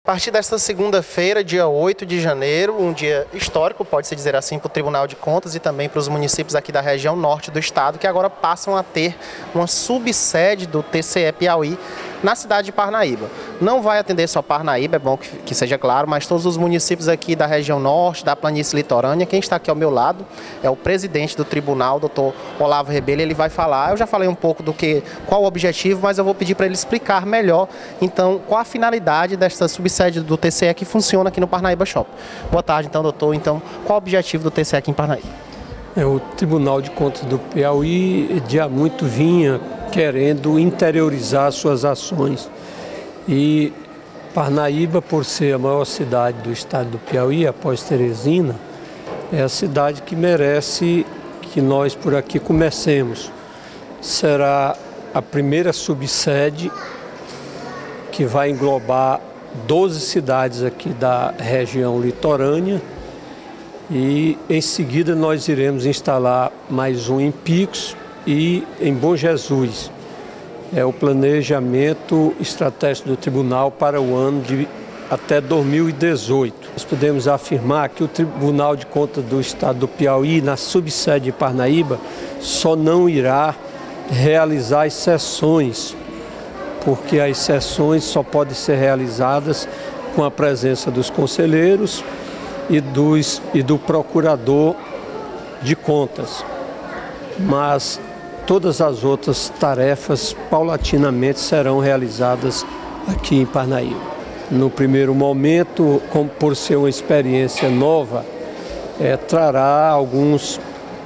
A partir desta segunda-feira, dia 8 de janeiro, um dia histórico, pode-se dizer assim, para o Tribunal de Contas e também para os municípios aqui da região norte do estado, que agora passam a ter uma subsede do TCE Piauí na cidade de Parnaíba. Não vai atender só Parnaíba, é bom que seja claro, mas todos os municípios aqui da região norte, da planície litorânea. Quem está aqui ao meu lado é o presidente do tribunal, doutor Olavo Rebelo. Ele vai falar, eu já falei um pouco qual o objetivo, mas eu vou pedir para ele explicar melhor, então, qual a finalidade desta subsede do TCE que funciona aqui no Parnaíba Shopping. Boa tarde, então, doutor. Então, qual o objetivo do TCE aqui em Parnaíba? O Tribunal de Contas do Piauí de há muito vinha querendo interiorizar suas ações. E Parnaíba, por ser a maior cidade do estado do Piauí, após Teresina, é a cidade que merece que nós por aqui comecemos. Será a primeira subsede que vai englobar 12 cidades aqui da região litorânea e em seguida nós iremos instalar mais um em Picos e em Bom Jesus. É o planejamento estratégico do tribunal para o ano de até 2018. Nós podemos afirmar que o Tribunal de Contas do Estado do Piauí, na subsede de Parnaíba, só não irá realizar as sessões, porque as sessões só podem ser realizadas com a presença dos conselheiros e do procurador de contas. Mas todas as outras tarefas paulatinamente serão realizadas aqui em Parnaíba. No primeiro momento, por ser uma experiência nova, trará alguns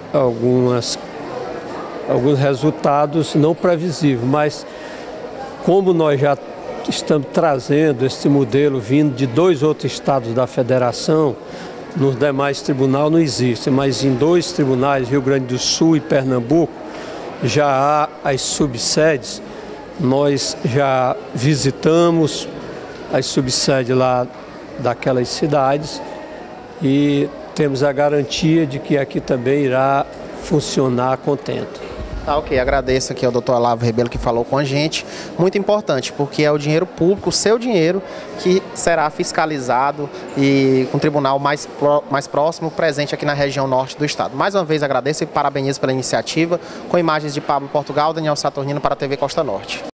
resultados não previsíveis, mas como nós já estamos trazendo esse modelo vindo de 2 outros estados da federação, nos demais tribunais não existe, mas em 2 tribunais, Rio Grande do Sul e Pernambuco, já há as subsedes. Nós já visitamos as subsedes lá daquelas cidades e temos a garantia de que aqui também irá funcionar a contento. Tá, ok. Agradeço aqui ao doutor Olavo Rebelo que falou com a gente. Muito importante, porque é o dinheiro público, o seu dinheiro, que será fiscalizado e com o tribunal mais próximo, presente aqui na região norte do estado. Mais uma vez agradeço e parabenizo pela iniciativa. Com imagens de Pablo Portugal, Daniel Saturnino para a TV Costa Norte.